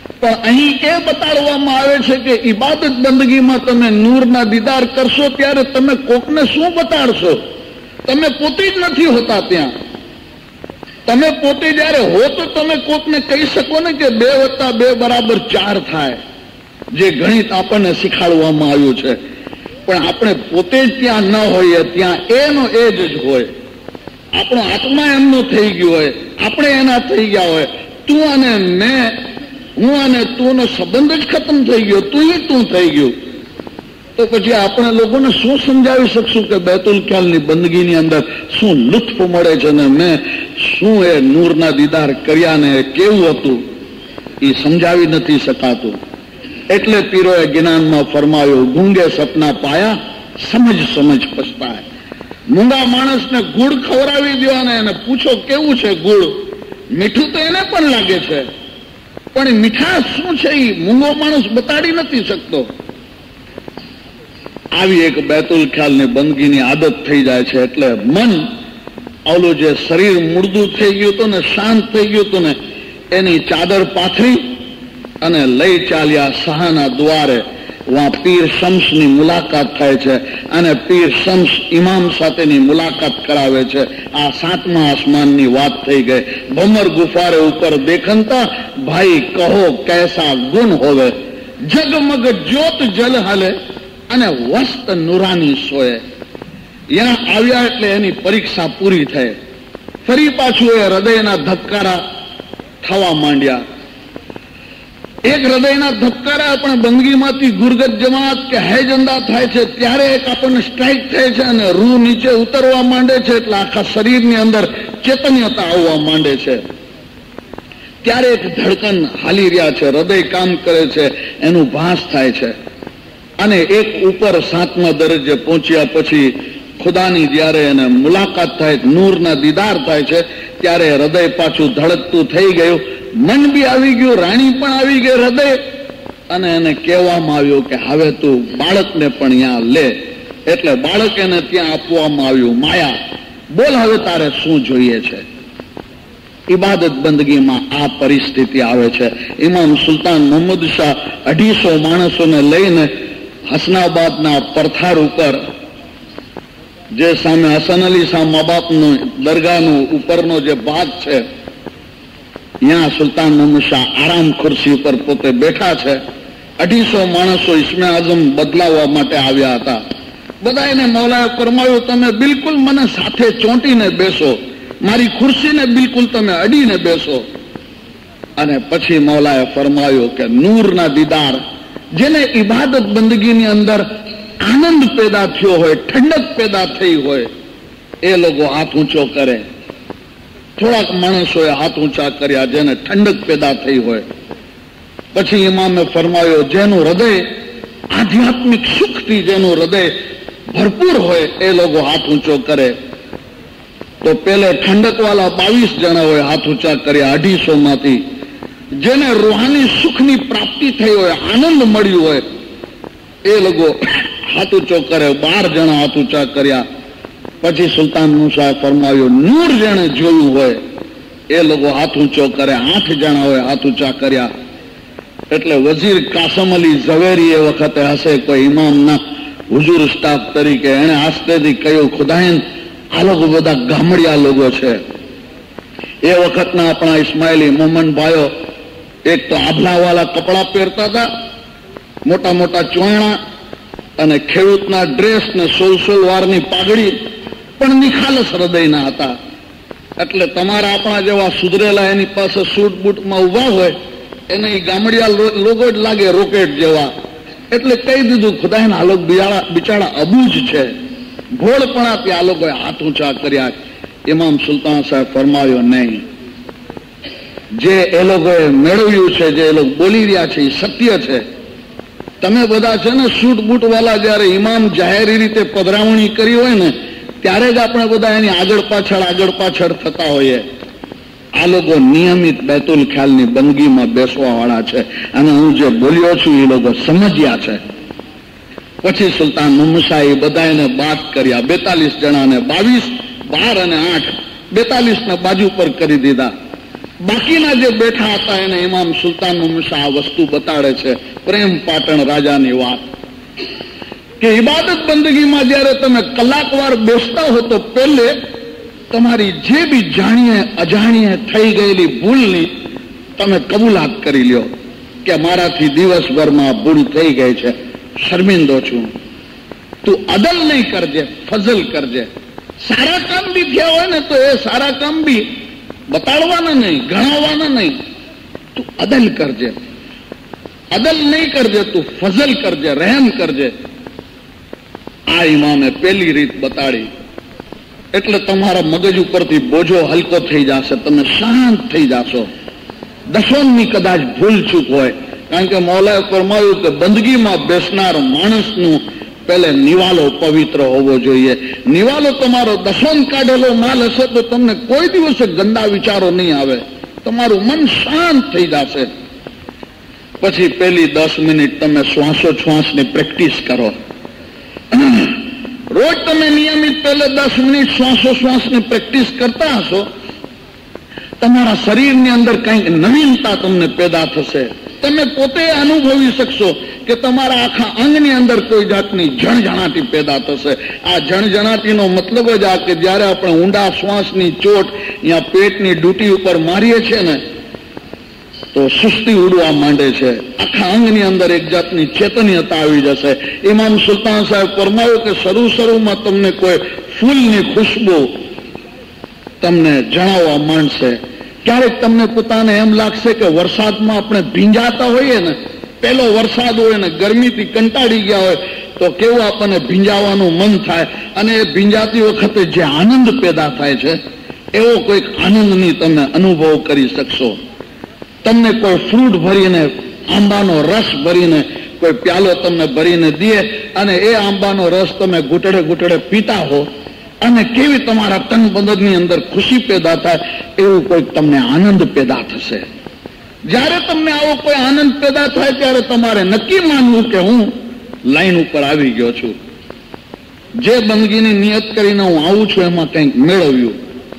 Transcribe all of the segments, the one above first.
પણ અહીં એ બતાડવામાં આવે છે કે ઇબાદત બંદગીમાં તમે નૂરના દીદાર કરશો ત્યારે તમે કોકને શું બતાડશો? તમે પોતે જ નથી હોતા ત્યાં. તમે પોતે જયારે હો તો તમે કોકને કહી શકો ને કે 2 + 2 = 4 થાય, જે ગણિત આપણને શીખવાડવામાં આવ્યું છે. પણ આપણે પોતે જ ત્યાં ન હોઈએ, ત્યાં એનો એ જ હોય. આપણો આત્મા એમનો થઈ ગયો હોય, આપણે એના થઈ ગયા હોય. તું અને મેં, હું અને તું નો સંબંધ જ ખતમ થઈ ગયો, તું થઈ ગયું. તો પછી આપણે લોકોને શું સમજાવી શકશું કે બેતુલ ખ્યાલની બંદગીની અંદર શું લુત્ફ મળે છે ને મેં શું એ નૂરના દીદાર કર્યા ને કેવું હતું એ સમજાવી નથી શકાતું. એટલે પીરોએ જ્ઞાનમાં ફરમાયું, ગુંગે સપના પાયા, સમજ પછતાય. મૂંગા માણસને ગુડ ખવડાવી દો અને એને પૂછો કેવું છે ગુડ. મીઠું તો એને પણ લાગે છે, પણ મીઠાશ શું છે એ મૂંગો માણસ બતાડી નથી શકતો. આવી એક બેતુલ ખ્યાલની બંદગીની આદત થઈ જાય છે. એટલે મન ઓલું જે શરીર મુર્દું થઈ ગયું હતું ને શાંત થઈ ગયું હતું ને એની ચાદર પાથરી અને લઈ ચાલ્યા શાહના દ્વારે. વહાં પીર શમ્સની મુલાકાત થાય છે અને પીર શમ્સ ઇમામ સાથેની મુલાકાત કરાવે છે. આ 7મા આસમાનની વાત થઈ ગઈ. ભમર ગુફારે ઉપર દેખનતા ભાઈ કહો કૈસા ગુણ હોવે, જગમગ જ્યોત જલ હલે અને વસ્ત નુરાની સોય. ત્યાં આવ્યા એટલે એની પરીક્ષા પૂરી થઈ. ફરી પાછું એ હૃદયના ધબકારા થવા માંડ્યા. એક હૃદયના ધબકારા પણ બંદગીમાંથી ગુરગત જમાત કે હેજંદા થાય છે ત્યારે એક આપણને સ્ટ્રાઇક થાય છે અને રૂહ નીચે ઉતરવા માંડે છે. એટલે આખા શરીરની અંદર ચેતન્યતા આવવા માંડે છે. ત્યારે એક ધડકન હાલી રહ્યા છે, હૃદય કામ કરે છે, એનું ભાસ થાય છે. અને એક ઉપર 7મા દરજ્જે પહોંચ્યા પછી ખુદાની જયારે એને મુલાકાત થાય, નૂરના દીદાર થાય છે, ત્યારે હૃદય પાછું ધડકતું થઈ ગયું. મન બી આવી ગયું, રાણી પણ આવી ગઈ હૃદય. અને એને કહેવામાં આવ્યું કે હવે તું બાળકને પણ ત્યાં લે. એટલે બાળક એને ત્યાં આપવામાં આવ્યું. માયા, બોલ હવે તારે શું જોઈએ છે? ઇબાદત બંદગીમાં આ પરિસ્થિતિ આવે છે. ઇમામ સુલતાન મોહમ્મદ શાહ 250 માણસોને લઈને હસનાબાદના પરથાર ઉપર, જે સામે હસન અલી શાહ મા બાપનું દરગાહનું ઉપરનો જે ભાગ છે, ત્યાં સુલતાન મોહમ્મદ શાહ આરામ ખુરશી ઉપર પોતે બેઠા છે. 250 માણસો ઇસ્મે આઝમ બદલાવવા માટે આવ્યા હતા. બધા એને મૌલાએ ફરમાયું, તમે બિલકુલ મને સાથે ચોંટીને બેસો, મારી ખુરશીને બિલકુલ તમે અડીને બેસો. અને પછી મૌલાએ ફરમાયું કે નૂરના દીદાર, જેને ઇબાદત બંદગીની અંદર આનંદ પેદા થયો હોય, ઠંડક પેદા થઈ હોય, એ લોકો હાથ ઊંચો કરે. થોડાક માણસોએ હાથ ઊંચા કર્યા જેને ઠંડક પેદા થઈ હોય. પછી ઇમામે ફરમાયો, જેનું હૃદય આધ્યાત્મિક સુખથી, જેનું હૃદય ભરપૂર હોય, એ લોકો હાથ ઊંચો કરે. તો પેલે ઠંડક વાળા 22 જણા હોય હાથ ઊંચા કર્યા 250 માંથી. જેને રૂહાની સુખની પ્રાપ્તિ થઈ હોય, આનંદ મળ્યું હોય, એ લોકો હાથ ઊંચો કરે. 12 જણા હાથ ઊંચા કર્યા. પછી સુલતાન મુસાએ ફરમાવ્યું, નૂર જેણે જોયું હોય એ લોકો હાથ ઊંચો કરે. 8 જણા હોય હાથ ઊંચા કર્યા. એટલે વઝીર કાસમ અલી ઝવેરી એ વખતે હશે કોઈ ઇમામના હુજુર સ્ટાફ તરીકે, એને આસ્તેથી કહ્યું, ખુદાઈન આ લોકો બધા ગામડિયા લોકો છે. એ વખતના આપણા ઇસ્માઇલી મોમન ભાઈઓ એક તો આભલાવાળા કપડા પહેરતા હતા, મોટા મોટા ચોયણા અને ખેડૂતના ડ્રેસ ને 16 વારની પાઘડી, પણ નિખાલસ હૃદયના હતા. એટલે તમારા આપણા જેવા સુધરેલા એની પાસે સૂટ બૂટમાં ઉભા હોય એને ગામડિયા લોકો જ લાગે, રોકેટ જેવા. એટલે કહી દીધું, ખુદાના આ લોકો બિચારા અબૂજ છે, ભોળપણાથી આ લોકોએ હાથ ઊંચા કર્યા. ઇમામ સુલતાન સાહેબ ફરમાવ્યો, નહીં, જે એ લોકોએ મેળવ્યું છે, જે એ લોકો બોલી રહ્યા છે, એ સત્ય છે. તમે બધા છે ને સૂટ બૂટ વાળા, જયારે ઇમામ જાહેરી રીતે પધરાવણી કરી હોય ને ત્યારે જ આપણે બધા એની આગળ પાછળ થતા હોઈએ. આ લોકો નિયમિત બેતુલ ખ્યાલની બંદગીમાં બેસવા વાળા છે. અને હું જે બોલ્યો છું એ લોકો સમજ્યા છે. પછી સુલતાન મોહમ્મદ શાહ બધા એને બાદ કર્યા. 42 જણાને 22, 12 અને 8, 42 ને બાજુ પર કરી દીધા. બાકીના જે બેઠા હતા એને ઇમામ સુલતાન મુસા આ વસ્તુ બતાડે છે, પ્રેમ પાટણ રાજાની વાત, કે ઇબાદત બંદગીમાં જયારે તમે કલાકવાર બેસતા હો તો પહેલે તમારી જે બી જાણીએ અજાણીએ થઈ ગયેલી ભૂલની તમે કબૂલાત કરી લ્યો કે મારાથી દિવસભરમાં ભૂલ થઈ ગઈ છે, શર્મિંદો છું. તું અદલ નહીં કરજે, ફઝલ કરજે. સારા કામ બી થયા હોય ને તો એ સારા કામ બી બતાડવાના નહીં, ગણાવવાના નહીં, તું અદલ કરજે. અદલ નહીં કરજે, તું ફઝલ કરજે, રહેમ કરજે. આ ઇમામે પેલી રીત બતાડી એટલે તમારા મગજ ઉપરથી બોજો હલકો થઈ જશે, તમે શાંત થઈ જશો. દસોની કદાચ ભૂલ ચૂક હોય, કારણ કે મૌલાએ ફરમાવ્યું કે બંદગીમાં બેસનાર માણસનું પહેલે નિવાલો પવિત્ર હોવો જોઈએ. નિવાલો તમારો દસોન કાઢેલો માલ હશે તો તમને કોઈ દિવસે ગંદા વિચારો નહીં આવે, તમારું મન શાંત થઈ જશે. પછી પેલી 10 મિનિટ તમે શ્વાસોચ્છ્વાસની પ્રેક્ટિસ કરો. રોજ તમે નિયમિત પહેલે 10 મિનિટ શ્વાસોશ્વાસની પ્રેક્ટિસ કરતા હશો, તમારા શરીરની અંદર કંઈક નવીનતા તમને પેદા થશે. તમે પોતે અનુભવી શકશો કે તમારા આખા અંગની અંદર કોઈ જાતની જણજણાટી પેદા થશે. આ જણજણાટીનો મતલબ જ આ કે જયારે આપણે ઊંડા શ્વાસની ચોટ યા પેટની ડૂટી ઉપર મારીએ છીએ ને તો સુસ્તી ઉડવા માંડે છે, આખા અંગની અંદર એક જાતની ચેતન્યતા આવી જશે. ઇમામ સુલતાન સાહેબ ફરમાવ્યું કે શરૂમાં તમને કોઈ ફૂલની ખુશ્બુ તમને જણાવવા માંડશે. ક્યારેક તમને પોતાને એમ લાગશે કે વરસાદમાં આપણે ભીંજાતા હોઈએ ને, પહેલો વરસાદ હોય ને ગરમીથી કંટાળી ગયા હોય તો કેવું આપણને ભીંજાવાનું મન થાય, અને એ ભીંજાતી વખતે જે આનંદ પેદા થાય છે એવો કોઈક આનંદની તમે અનુભવ કરી શકશો. તમને કોઈ ફ્રૂટ ભરીને, આંબાનો રસ ભરીને કોઈ પ્યાલો તમને ભરીને દે અને એ આંબાનો રસ તમે ઘૂંટડે ઘૂંટડે પીતા હો અને કેવી તમારા તન બદનની અંદર ખુશી પેદા થાય, એવું કોઈક તમને આનંદ પેદા થશે. જ્યારે તમને આવો કોઈ આનંદ પેદા થાય ત્યારે તમારે નક્કી માનવું કે હું લાઈન ઉપર આવી ગયો છું, જે બંદગીની નિયત કરીને હું આવું છું એમાં કંઈક મેળવ્યું.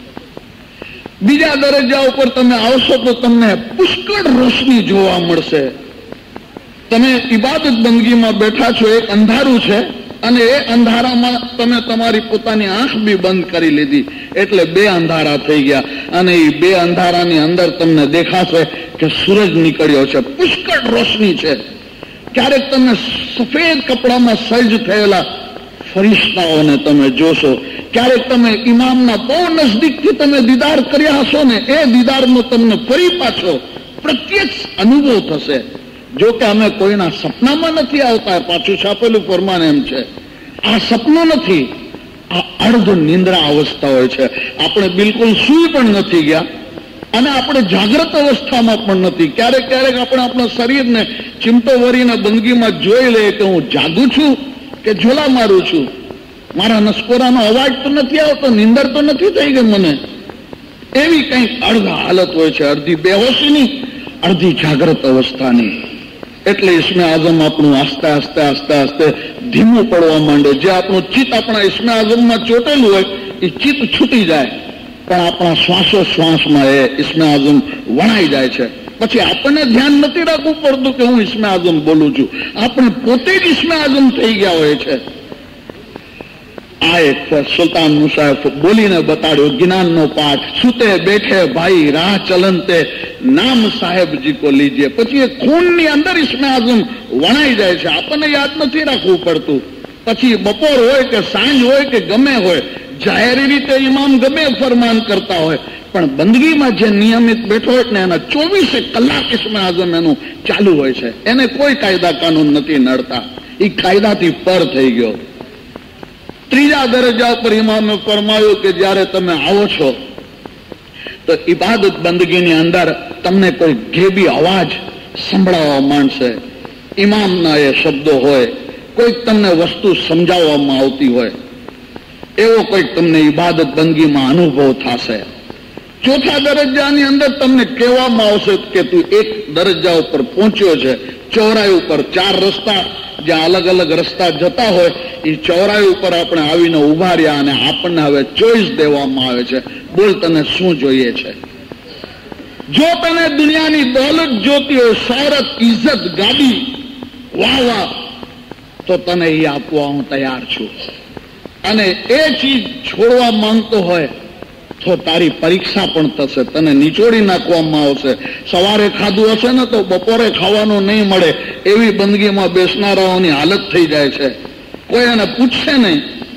બીજા દરજ્જા ઉપર તમે આવશો તો તમને પુષ્કળ રોશની જોવા મળશે. તમે ઇબાદત બંદગીમાં બેઠા છો, એક અંધારું છે અને એ અંધારામાં તમે તમારી પોતાની આંખ બી બંધ કરી લીધી એટલે 2 અંધારા થઈ ગયા, અને એ 2 અંધારાની અંદર તમને દેખાશે કે સૂરજ નીકળ્યો છે, પુષ્કળ રોશની છે. ક્યારેક તમે સફેદ કપડામાં સજ્જ થયેલા ફરિશ્તાઓને તમે જોશો, ક્યારેક તમે ઇમામના બહુ નજદીકથી તમે દીદાર કર્યા હશો ને એ દીદારનો તમને ફરી પાછો પ્રત્યક્ષ અનુભવ થશે. જો કે અમે કોઈના સપનામાં નથી આવતા, પાછું છાપેલું ફરમાન એમ છે. આ સપનું નથી, આ અર્ધ નિંદ્રા અવસ્થા હોય છે. આપણે બિલકુલ સૂઈ પણ નથી ગયા અને આપણે જાગ્રત અવસ્થામાં પણ નથી. ક્યારેક ક્યારેક આપણે આપણા શરીરને ચિમટો વરીને બંદગીમાં જોઈ લઈએ કે હું જાગું છું કે ઝોલા મારું છું, મારા નસકોરાનો અવાજ તો નથી આવતો, નિંદર તો નથી થઈ ગઈ મને. એવી કંઈક અર્ધ હાલત હોય છે, અડધી બેહોશીની, અડધી જાગ્રત અવસ્થાની. એટલે ઇસ્મે આઝમ આપણું આસ્તે આસ્તે આસ્તે આસ્તે ધીમું પડવા માંડે. જે આપણું ચિત્ત આપણા ઇસ્મે આઝમમાં ચોટેલું હોય એ ચિત્ત છૂટી જાય, પણ આપણા શ્વાસોશ્વાસમાં એ ઇસ્મે આઝમ વણાઈ જાય છે. પછી આપણને ધ્યાન નથી રાખવું પડતું કે હું ઇસ્મે આઝમ બોલું છું, આપણે પોતે જ ઇસ્મે આઝમ થઈ ગયા હોય છે. આ એક સુલતાન મુસાએ બોલીને બતાડ્યો જ્ઞાનનો પાઠ. સુતે બેઠે ભાઈ રાહ ચલનતે નામ સાહેબજી કો લીજીએ. પછી એ ખૂનની અંદર ઇસ્મે આઝમ વણાઈ જાય છે, આપણને યાદ નથી રાખવું પડતું. પછી બપોર હોય કે સાંજ હોય કે ગમે હોય, જાહેરી રીતે ઇમામ ગમે ફરમાન કરતા હોય, પણ બંદગીમાં જે નિયમિત બેઠો હોય ને એના 24 કલાક ઇસ્મે આઝમ એનું ચાલુ હોય છે. એને કોઈ કાયદા કાનૂન નથી નડતા, એ કાયદાથી પર થઈ ગયો. ત્રીજા દરજ્જા ઉપર ઇમામે ફરમાયું કે જ્યારે તમે આવો છો તો ઇબાદત બંદગીની અંદર તમને કોઈ ઘેબી અવાજ સંભળાવવા માંડશે. ઇમામના એ શબ્દો હોય, કોઈક તમને વસ્તુ સમજાવવામાં આવતી હોય, એવો કોઈક તમને ઇબાદત બંદગીમાં અનુભવ થશે. ચોથા દરજ્જાની અંદર તમને કહેવામાં આવશે કે તું એક દરજ્જા ઉપર પહોંચ્યો છે. ચોરાઈ ઉપર 4 રસ્તા, જ્યાં અલગ અલગ રસ્તા જતા હોય એ ચોરાઈ ઉપર આપણે આવીને ઉભા રહ્યા અને આપણને હવે ચોઈસ દેવામાં આવે છે, બોલ તને શું જોઈએ છે. જો તને દુનિયાની દોલત જોતી હોય, શોહરત, ઇજ્જત, ગાડી, વાહ, તો તને એ આપવા હું તૈયાર છું. અને એ ચીજ છોડવા માંગતો હોય તો તારી પરીક્ષા પણ થશે, તને નીચોડી નાખવામાં આવશે. સવારે ખાધું હશે ને તો બપોરે ખાવાનું નહીં મળે, એવી બંદગીમાં બેસનારાઓની હાલત થઈ જાય છે. કોઈ એને પૂછશે નહીં.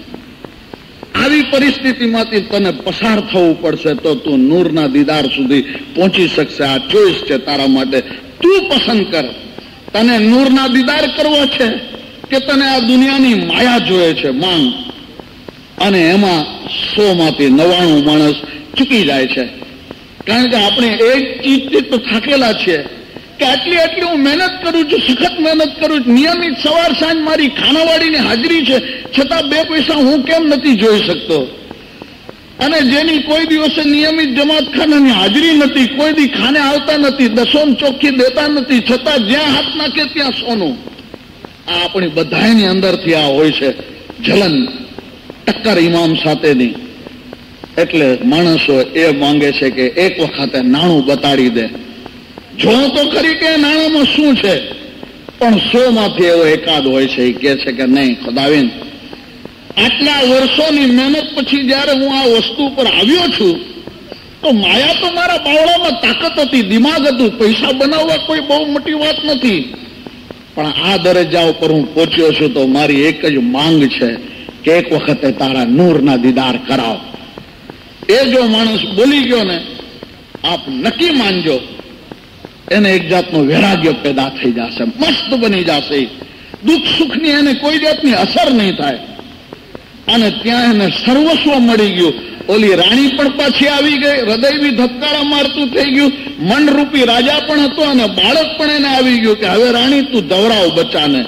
આવી પરિસ્થિતિમાંથી તને પસાર થવું પડશે તો તું નૂરના દીદાર સુધી પહોંચી શકશે. આ ચોઈસ છે તારા માટે. તું પસંદ કર, તને નૂરના દીદાર કરવો છે કે તને આ દુનિયાની માયા જોઈએ છે. માંગ. અને એમાં 100માંથી 99 માણસ ચૂકી જાય છે. કારણ કે આપણે એક ચીજથી તો થાકેલા છીએ કે આટલી હું મહેનત કરું છું, સખત મહેનત કરું છું, નિયમિત સવાર સાંજ મારી ખાનાવાળીની હાજરી છે, છતાં 2 પૈસા હું કેમ નથી જોઈ શકતો? અને જેની કોઈ દિવસે નિયમિત જમાતખાનાની હાજરી નથી, કોઈ દી ખાને આવતા નથી, દસોમ ચોખ્ખી દેતા નથી, છતાં જ્યાં હાથ નાખે ત્યાં સોનું. આ આપણી બધાની અંદરથી આ હોય છે જલન, ટક્કર ઇમામ સાથેની. એટલે માણસો એ માંગે છે કે એક વખતે નાણું બતાડી દે. જો તો ખરી કે નાણામાં શું છે, પણ 100માંથી એવો એકાદ હોય છે એ કહે છે કે નહીં ખુદાવીન, આટલા વર્ષોની મહેનત પછી જયારે હું આ વસ્તુ પર આવ્યો છું તો માયા તો મારા બાવળામાં તાકાત હતી, દિમાગ હતું, પૈસા બનાવવા કોઈ બહુ મોટી વાત નથી. પણ આ દરજ્જા ઉપર હું પહોંચ્યો છું તો મારી એક જ માંગ છે કે એક વખતે તારા નૂરના દીદાર કરાવ. એ જો માણસ બોલી ગયો ને, આપ નક્કી માનજો એને એક જાતનો વૈરાગ્ય પેદા થઈ જશે, મસ્ત બની જશે. દુઃખ સુખની એને કોઈ જાતની અસર નહીં થાય. અને ત્યાં એને સર્વસ્વ મળી ગયું. ઓલી રાણી પણ પાછી આવી ગઈ, હૃદય બી ધબકારા મારતું થઈ ગયું, મનરૂપી રાજા પણ હતો અને બાળક પણ એને આવી ગયું કે હવે રાણી તું દવરાવ બચ્ચાને.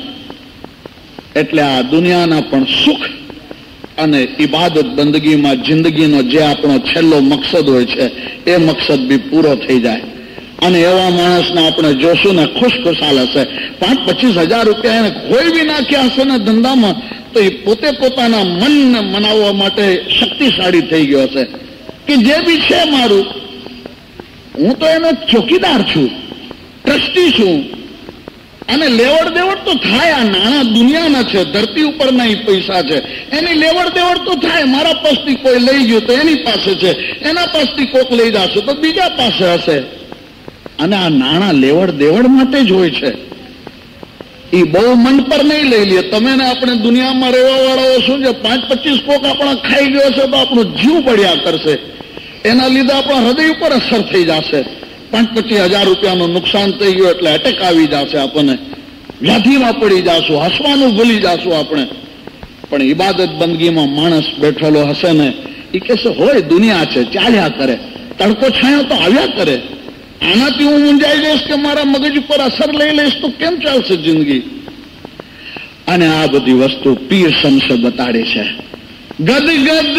એટલે આ દુનિયાના પણ સુખ અને ઇબાદત બંદગીમાં જિંદગીનો જે આપણો છેલ્લો મકસદ હોય છે એ મકસદ બી પૂરો થઈ જાય. અને એવા માણસને આપણે જોશું ને ખુશખુશાલ હશે. 5-25 હજાર રૂપિયા એને ખોઈ બી નાખ્યા હશે ને ધંધામાં, તો એ પોતે પોતાના મનને મનાવવા માટે શક્તિશાળી થઈ ગયો હશે કે જે બી છે મારું, હું તો એનો ચોકીદાર છું, ટ્રસ્ટી છું. અને લેવડ દેવડ તો થાય. આ નાણાં દુનિયાના છે, ધરતી ઉપરના એ પૈસા છે, એની લેવડ દેવડ તો થાય. મારા પાસથી કોઈ લઈ ગયું તો એની પાસે છે, એના પાસથી કોક લઈ જશે તો બીજા પાસે હશે. અને આ નાણાં લેવડ દેવડ માટે જ હોય છે. એ બહુ મન પર નહીં લઈ લે. તમે ને આપણે દુનિયામાં રહેવા વાળાઓ શું છે, 5-25 કોક આપણા ખાઈ ગયો છે તો આપણો જીવ બળ્યા કરશે, એના લીધે આપણા હૃદય ઉપર અસર થઈ જશે. 5-25 હજાર રૂપિયાનું નુકસાન થઈ ગયું એટલે એટેક આવી જશે, આપણને વ્યાધિમાં પડી જશું, હસવાનું ભૂલી જશું આપણે. પણ ઇબાદત બંદગીમાં માણસ બેઠેલો હશે ને, એ કહેશે હોય દુનિયા છે, ચાલ્યા કરે, તડકો છાંયો તો આવ્યા કરે. આનાથી હું મૂંઝાઈ જઈશ કે મારા મગજ ઉપર અસર લઈ લઈશ તો કેમ ચાલશે જિંદગી? અને આ બધી વસ્તુ પીર શમસે બતાડી છે. ગદગદ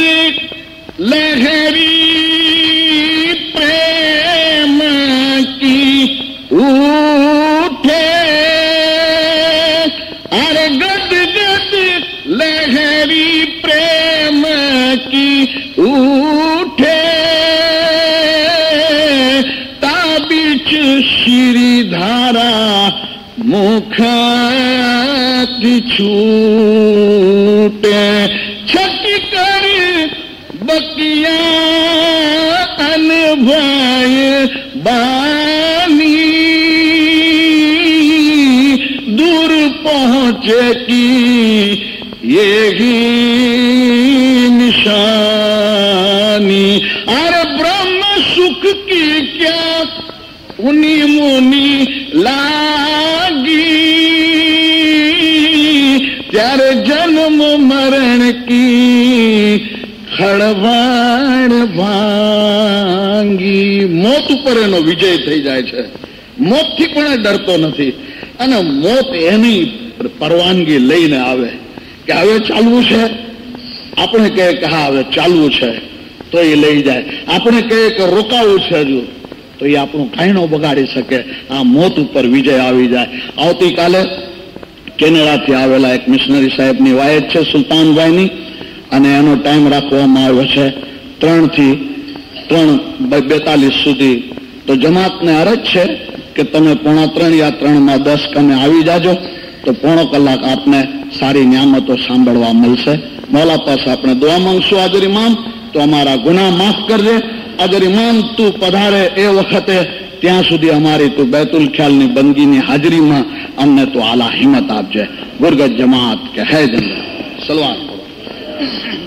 લહેરી પ્રેમ કી ઉઠે, અરે ગદગદ લહેરી પ્રેમ કી ઉઠે, શ્રી ધારા મુખથી છૂટે, છકી કરી બકિયા અનભય બાની, દૂર પહોંચે કી યહી નિશાની. અરે બ્રહ્મ સુખ કી ક્યાં ઉની મુની લાગી, ત્યારે જન્મ મરણ કી ખળવાણ ભાંગી. મોત ઉપર એનો વિજય થઈ જાય છે. મોતથી પણ એ ડરતો નથી. અને મોત એની પરવાનગી લઈને આવે કે હવે ચાલવું છે. આપણે કહે કે હા હવે ચાલવું છે તો એ લઈ જાય. આપણે કહે કે રોકાવું છે હજુ, તો એ આપણું કાંઈ ન બગાડી શકે. આ મોત ઉપર વિજય આવી જાય. આવતીકાલે કેનેડાથી આવેલા એક મિશનરી સાહેબની વાયત છે સુલતાનભાઈની, અને એનો ટાઈમ રાખવામાં આવ્યો છે 3 થી 3:42 સુધી તો જમાતને અરજ છે કે તમે 2:45 યા 3:10 કમે આવી જાજો તો પોણો કલાક આપને સારી નિયામતો સાંભળવા મળશે. મૌલા પાસે આપણે દુઆ માંગશું. અગર ઇમામ તો અમારા ગુનાહ માફ કરજે. અગર ઇમામ તું પધારે એ વખતે ત્યાં સુધી અમારી તું બેતુલ ખ્યાલની બંદગીની હાજરીમાં અમને તું આલા હિંમત આપજે. ગુરગત જમાત કે હે જંગલ સલવાત કરો.